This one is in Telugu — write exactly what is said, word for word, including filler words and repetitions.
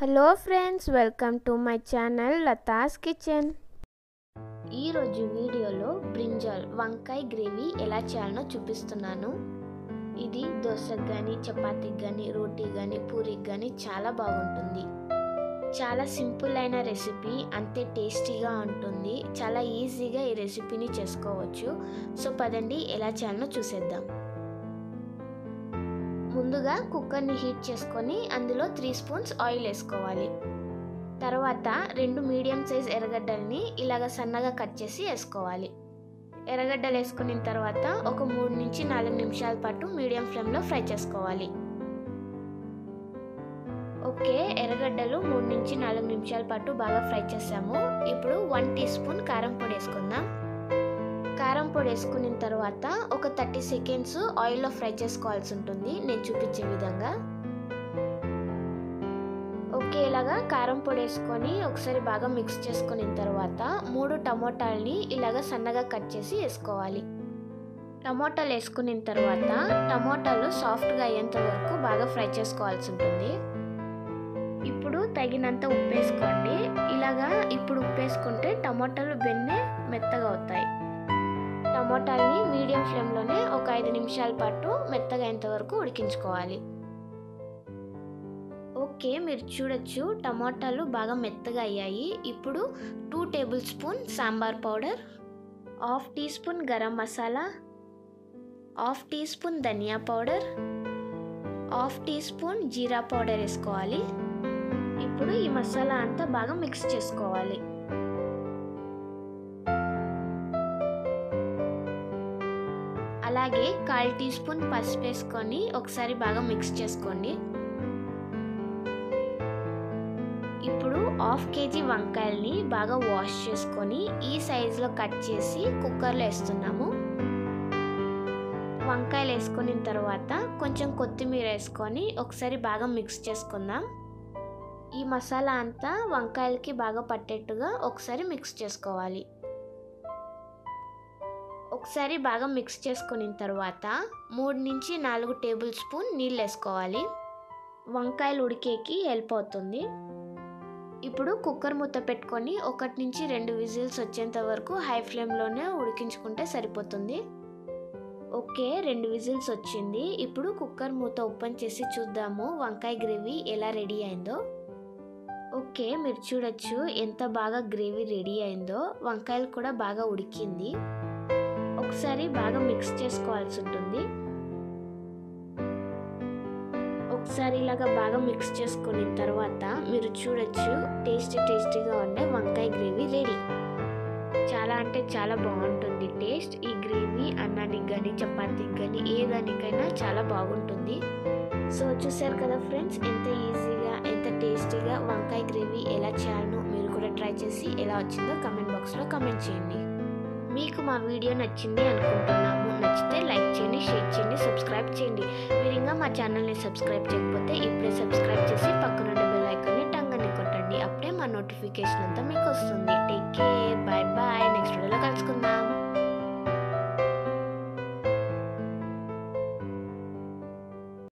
Hello friends, welcome to my channel Latha's kitchen. ఈరోజు వీడియోలో బ్రింజాల్ వంకాయ గ్రేవీ ఎలా చేయాలనో చూపిస్తున్నాను. ఇది దోశకు కానీ, చపాతీకి కానీ, రోటీకి కానీ, పూరికి కానీ చాలా బాగుంటుంది. చాలా సింపుల్ అయిన రెసిపీ, అంతే టేస్టీగా ఉంటుంది. చాలా ఈజీగా ఈ రెసిపీని చేసుకోవచ్చు. సో పదండి ఎలా చేయాలనో చూసేద్దాం. ముందుగా కుక్కర్ని హీట్ చేసుకొని అందులో త్రీ స్పూన్స్ ఆయిల్ వేసుకోవాలి. తర్వాత రెండు మీడియం సైజ్ ఎర్రగడ్డల్ని ఇలాగ సన్నగా కట్ చేసి వేసుకోవాలి. ఎర్రగడ్డలు వేసుకున్న తర్వాత ఒక మూడు నుంచి నాలుగు నిమిషాల పాటు మీడియం ఫ్లేమ్లో ఫ్రై చేసుకోవాలి. ఓకే, ఎర్రగడ్డలు మూడు నుంచి నాలుగు నిమిషాల పాటు బాగా ఫ్రై చేసాము. ఇప్పుడు వన్ టీ స్పూన్ కారం పొడి వేసుకుందాం. కారం పొడి వేసుకున్న తర్వాత ఒక థర్టీ సెకండ్స్ ఆయిల్లో ఫ్రై చేసుకోవాల్సి ఉంటుంది, నేను చూపించే విధంగా. ఓకే, ఇలాగా కారం పొడి వేసుకొని ఒకసారి బాగా మిక్స్ చేసుకున్న తర్వాత మూడు టమోటాలని ఇలాగ సన్నగా కట్ చేసి వేసుకోవాలి. టమోటాలు వేసుకున్న తర్వాత టమోటాలు సాఫ్ట్గా అయ్యేంత వరకు బాగా ఫ్రై చేసుకోవాల్సి ఉంటుంది. ఇప్పుడు తగినంత ఉప్పు వేసుకోండి. ఇలాగా ఇప్పుడు ఉప్పు వేసుకుంటే టమోటాలు బెన్నే మెత్తగా అవుతాయి. టమోటాలని మీడియం ఫ్లేమ్లోనే ఒక ఐదు నిమిషాల పాటు మెత్తగా అయ్యేంత వరకు ఉడికించుకోవాలి. ఓకే, మీరు చూడొచ్చు టమోటాలు బాగా మెత్తగా అయ్యాయి. ఇప్పుడు two tablespoon sambar powder, half teaspoon garam masala, half teaspoon ధనియా పౌడర్, హాఫ్ టీ స్పూన్ జీరా పౌడర్ వేసుకోవాలి. ఇప్పుడు ఈ మసాలా అంతా బాగా మిక్స్ చేసుకోవాలి. అలాగే కాల్ టీ స్పూన్ పసుపు వేసుకొని ఒకసారి బాగా మిక్స్ చేసుకోండి. ఇప్పుడు హాఫ్ కేజీ వంకాయల్ని బాగా వాష్ చేసుకొని ఈ సైజులో కట్ చేసి కుక్కర్లో వేస్తున్నాము. వంకాయలు వేసుకున్న తర్వాత కొంచెం కొత్తిమీర వేసుకొని ఒకసారి బాగా మిక్స్ చేసుకుందాం. ఈ మసాలా అంతా వంకాయలకి బాగా పట్టేట్టుగా ఒకసారి మిక్స్ చేసుకోవాలి. ఒకసారి బాగా మిక్స్ చేసుకున్న తర్వాత మూడు నుంచి నాలుగు టేబుల్ స్పూన్ నీళ్ళు వేసుకోవాలి. వంకాయలు ఉడికేకి హెల్ప్ అవుతుంది. ఇప్పుడు కుక్కర్ మూత పెట్టుకొని ఒకటి నుంచి రెండు విజిల్స్ వచ్చేంత వరకు హై ఫ్లేమ్లోనే ఉడికించుకుంటే సరిపోతుంది. ఓకే, రెండు విజిల్స్ వచ్చింది. ఇప్పుడు కుక్కర్ మూత ఓపెన్ చేసి చూద్దాము వంకాయ గ్రేవీ ఎలా రెడీ అయిందో. ఓకే, మీరు చూడొచ్చు ఎంత బాగా గ్రేవీ రెడీ అయిందో. వంకాయలు కూడా బాగా ఉడికింది. ఒకసారి బాగా మిక్స్ చేసుకోవాల్సి ఉంటుంది. ఒకసారి ఇలాగా బాగా మిక్స్ చేసుకున్న తర్వాత మీరు చూడొచ్చు టేస్టీ టేస్టీగా ఉండే వంకాయ గ్రేవీ రెడీ. చాలా అంటే చాలా బాగుంటుంది టేస్ట్. ఈ గ్రేవీ అన్నానికి కానీ, చపాతీకి కానీ, ఏ దానికైనా చాలా బాగుంటుంది. సో చూసారు కదా ఫ్రెండ్స్, ఎంత ఈజీగా ఎంత టేస్టీగా వంకాయ గ్రేవీ ఎలా చేయాలనో మీరు కూడా ట్రై చేసి ఎలా వచ్చిందో కమెంట్ బాక్స్లో కమెంట్ చేయండి. మీకు మా వీడియో నచ్చింది అనుకుంటున్నాము. నచ్చితే లైక్ చేయండి, షేర్ చేయండి, సబ్స్క్రైబ్ చేయండి. మీరు ఇంకా మా ఛానల్ని సబ్స్క్రైబ్ చేయకపోతే ఇప్పుడే సబ్స్క్రైబ్ చేసి పక్కన బెల్ ఐకాన్ని టంగ్ అని కొట్టండి. అప్పుడే మా నోటిఫికేషన్ అంతా మీకు వస్తుంది. Take care, bye bye.